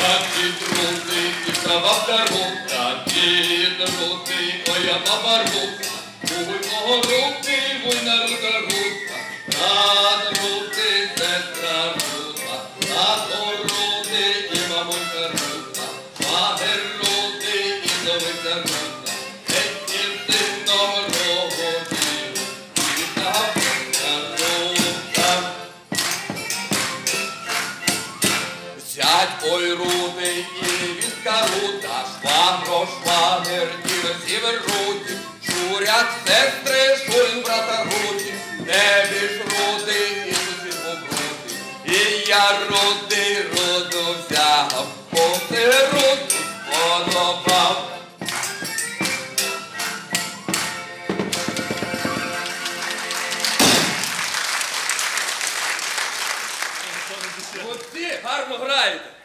дід рудий, і бабка рута, дід рудий, моя баба рута, вуй мого руки, вуй народа рута, брат рудий, сестра рута, тато рудий і мамонька рута, магер рудий і довиця рута, геть із сином родів, і бабка рута. Зять ой рудий і невістка рута, швагро, швагер, дівер, сівер руті, шурять сестри, шурин брата руті, небі ж рудий і сусід побрутий, і я рудий руду взяв, поти руду сподобав. Молодці, гарно граєте.